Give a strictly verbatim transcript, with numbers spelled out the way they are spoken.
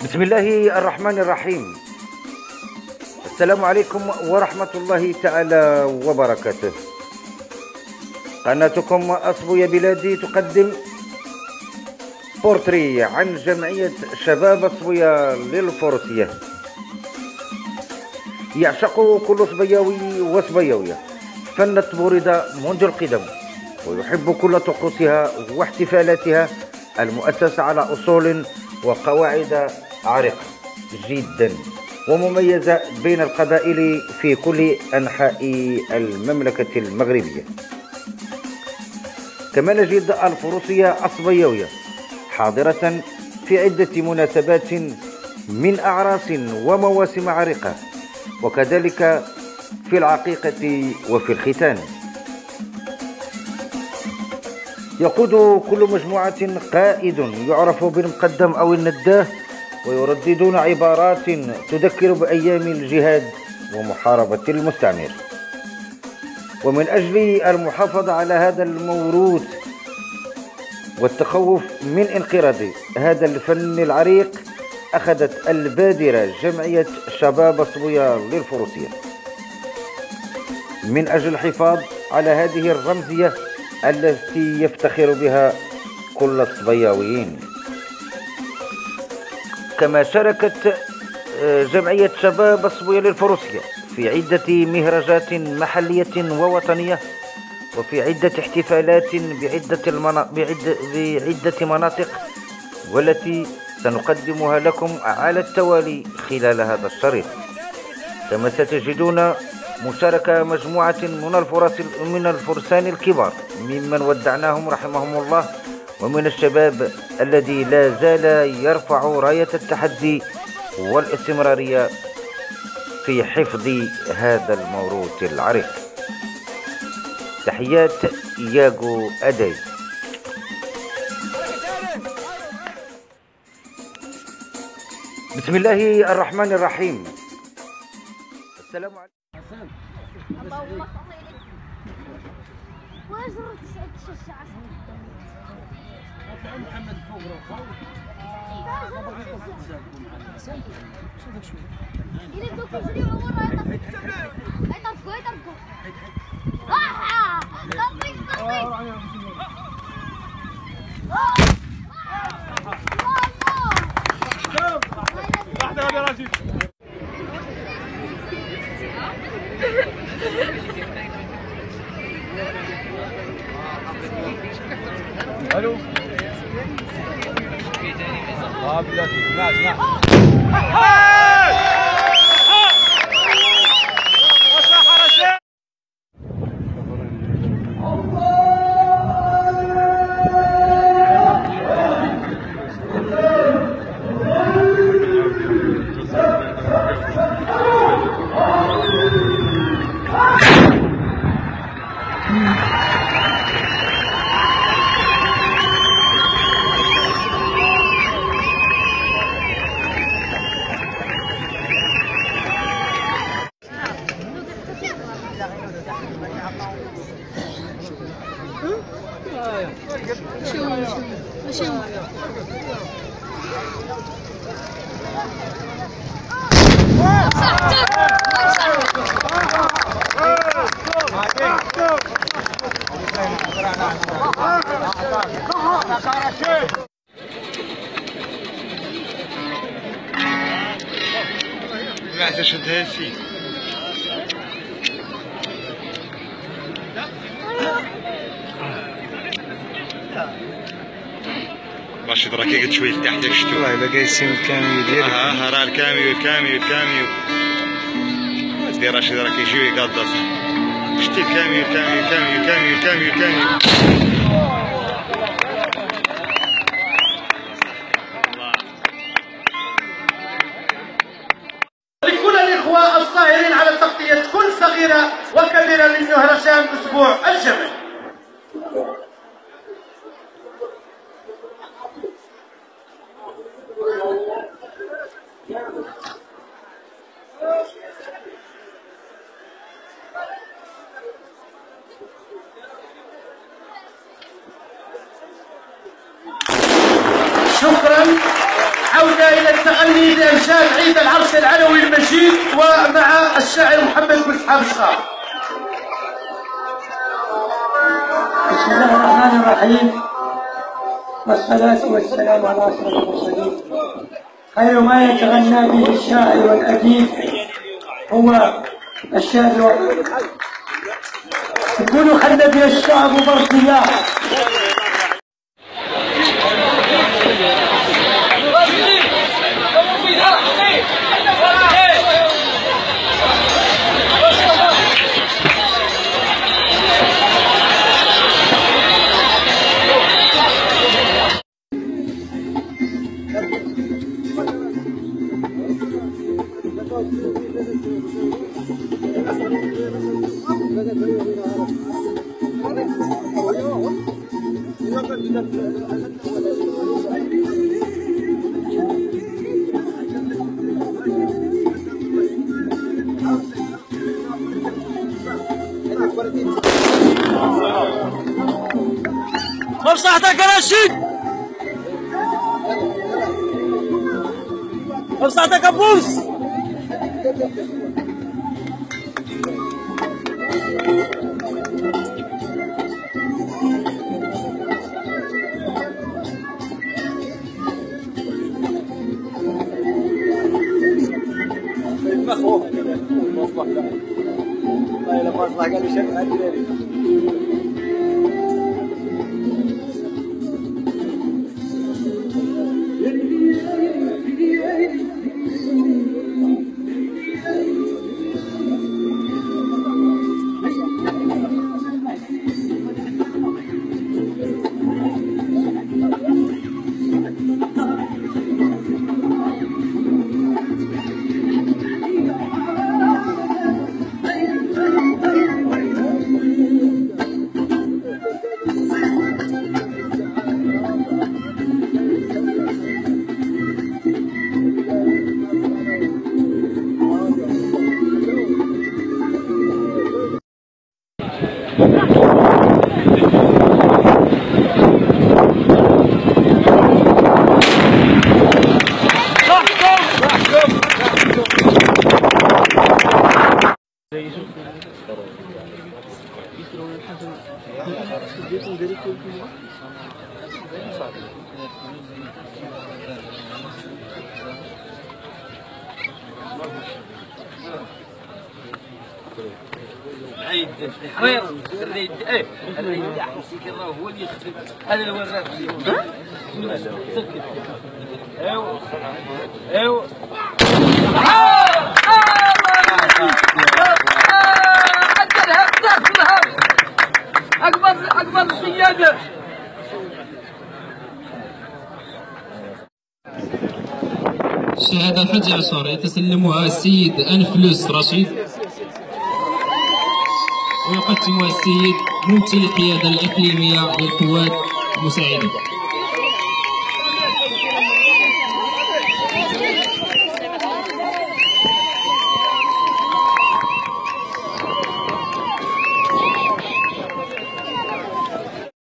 بسم الله الرحمن الرحيم. السلام عليكم ورحمة الله تعالى وبركاته. قناتكم أصبو يا بلادي تقدم بورتري عن جمعية شباب أصبوية للفروسية. يعشق كل صبياوي وصبياوية فن التبوريدة منذ القدم، ويحب كل طقوسها واحتفالاتها المؤسسة على أصول وقواعد عريقة جدا ومميزة بين القبائل في كل أنحاء المملكة المغربية. كما نجد الفروسية الصبيوية حاضرة في عدة مناسبات من أعراس ومواسم عريقة، وكذلك في العقيقة وفي الختان. يقود كل مجموعة قائد يعرف بالمقدم أو النداه، ويرددون عبارات تذكر بأيام الجهاد ومحاربة المستعمر. ومن أجل المحافظة على هذا الموروث والتخوف من انقراض هذا الفن العريق، أخذت البادرة جمعية شباب أصبوية للفروسية من أجل الحفاظ على هذه الرمزية التي يفتخر بها كل الصبياويين. كما شاركت جمعية شباب أصبوية للفروسية في عدة مهرجات محلية ووطنية، وفي عدة احتفالات بعدة, المنا... بعدة... بعدة مناطق، والتي سنقدمها لكم على التوالي خلال هذا الشريط. كما ستجدون مشاركة مجموعة من الفرس من الفرسان الكبار ممن ودعناهم رحمهم الله، ومن الشباب الذي لا زال يرفع راية التحدي والاستمرارية في حفظ هذا الموروث العريق. تحيات ياغو أداي. بسم الله الرحمن الرحيم. السلام عليكم. محمد فوق روخا شوفك شوي إلى دوك جري ورا يطرقوا يطرقوا آه طبيق طبيق واحدة يا راجل. الو اه بلاتي اسمع اسمع لا تشدها شي راشد راكي قلت شويه تحت ياك شتو والله الا قايسين الكاميو ديالك ها راه الكاميو الكاميو الكاميو دير راشد راكي شويه قاضه شتي الكاميو الكاميو الكاميو الكاميو الكاميو الكاميو لكل الاخوه الصاهرين على تغطيه كل صغيره وكبيره من مهرجان اسبوع الجمل. شكرا عودة إلى التغني بأنشاد عيد العرش العلوي المجيد ومع الشاعر محمد بن سحاب الشخار. بسم الله الرحمن الرحيم، والصلاة والسلام على أشرف المرسلين. خير ما يتغنى به الشاعر والأديب هو الشعر الوطني. يقولوا خلد يا الشعب برقيا. مصلحتك يا رشيد، مصلحتك يا بوس. مخوف مصلحة والله لا مصلحة قال لي شد على العيد الحرير العيد ايه العيد تاع حسيك راه هو اللي يخدم هذا الوراق ايوا ايوا اكبر اكبر القياده. الشهادة الحادية عشر يتسلمها السيد أنفلوس رشيد، ويقدمها السيد ممثل القيادة الإقليمية للقوات المساعدة.